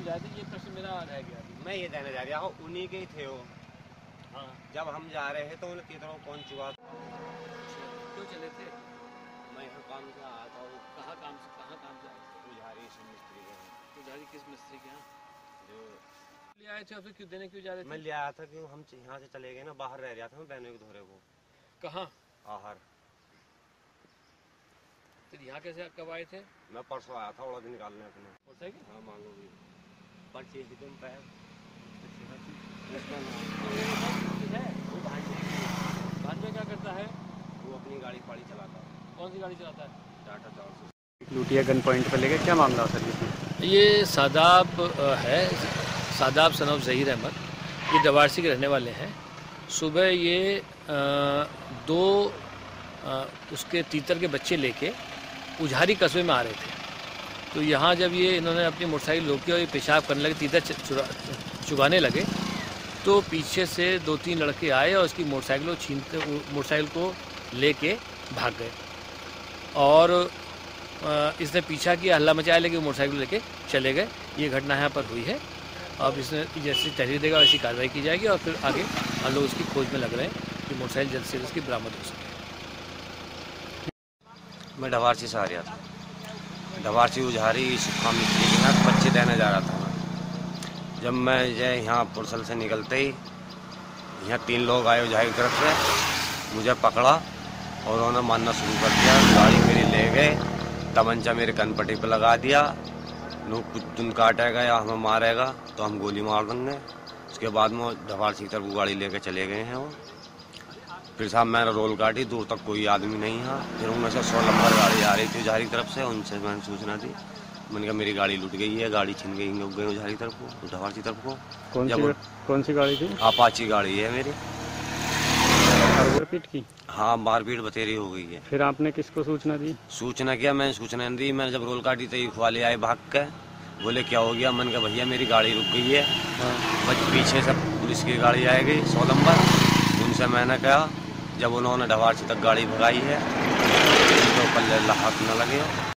क्यों जाए थे, ये प्रश्न मेरा रह गया। मैं ये कहने जा रहा हूँ उन्हीं के ही थे वो। हाँ, जब हम जा रहे हैं तो उनकी तरफ कौन चुका। क्यों चले थे? मैं यहाँ काम से आया था। वो कहाँ काम से आए थे? पुजारी से मिस्त्री के हैं। पुजारी किस मिस्त्री के यहाँ जो ले आए थे और फिर क्यों देने क्यों जा रहे मैं थे? ले आया था कि हम यहाँ से चले गए ना, बाहर रह रहा था मैं बहनों के धोरे को। कहाँ? आहर। फिर यहाँ कैसे कब आए थे? मैं परसों आया था उड़द निकालने अपने। मोटरसाइकिल? हाँ मांगोगी पर्ची थी तुम पैर। वो भांजे क्या करता है? वो अपनी गाड़ी फाड़ी चलाता है। कौन सी गाड़ी चलाता है? टाटा 400। लूटिया गन पॉइंट पर लेके क्या मामला सर इसमें? ये सादाब है, सादाब सन ऑफ ज़हीर अहमद। ये डवारसी के रहने वाले हैं। सुबह ये उसके तीतर के बच्चे लेके उझारी कस्बे में आ रहे थे। तो यहाँ जब ये इन्होंने अपनी मोटरसाइकिल रोकी और ये पेशाब करने लगे, तीतर चुगाने लगे, तो पीछे से 2-3 लड़के आए और उसकी मोटरसाइकिल को लेके भाग गए। और इसने पीछा किया, हल्ला मचाया, लेकिन मोटरसाइकिल लेके चले गए। ये घटना यहाँ पर हुई है। अब इसने जैसी तहरीर देगा वैसी कार्रवाई की जाएगी और फिर आगे हम लोग उसकी खोज में लग रहे हैं कि मोटरसाइकिल जल्द से जल्द उसकी बरामद हो सके। मैं डवारसी से आ रहा था। डवारसी उझारी सुखा मिस्त्री के साथ बच्चे देने जा रहा था मैं। जब मैं यहाँ पुरसल से निकलते ही यहाँ 3 लोग आए उझारी की तरफ से, मुझे पकड़ा और उन्होंने मारना शुरू कर दिया। गाड़ी मेरी ले गए, तमंचा मेरे कनपट्टी पर लगा दिया। कुछ तुम काटेगा या हमें मारेगा तो हम गोली मार देंगे। उसके बाद में डवारसी की तरफ गाड़ी लेके चले गए हैं वो। फिर साहब मैंने रोल काटी, दूर तक कोई आदमी नहीं है। फिर उनमें से 100 नंबर गाड़ी आ रही थी उझारी की तरफ से, उनसे मैंने सूचना दी। मैंने कहा मेरी गाड़ी लूट गई है, गाड़ी छिन गई उझारी की तरफ को, डवारसी की तरफ को। कौन सी गाड़ी थी? अपाची गाड़ी है मेरी। मारपीट की? हाँ, मारपीट बतेरी हो गई है। फिर आपने किसको सूचना दी? सूचना किया, मैंने सूचना दी। मैंने जब रोल काटी तो वाले आए भाग के, बोले क्या हो गया। मैंने कहा भैया मेरी गाड़ी रुक गई है। हाँ। पीछे से पुलिस की गाड़ी आएगी 100 नंबर। उनसे मैंने कहा, जब उन्होंने डवारसी तक गाड़ी भगाई है तो पल्ले हाथ न लगे।